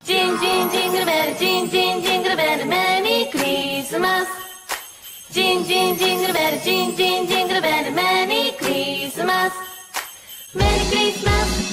ジンジンジングルベルジンジンジングルベルメリークリスマスジンジンジングルベルジンジンジングルベルメリークリスマスメリークリスマス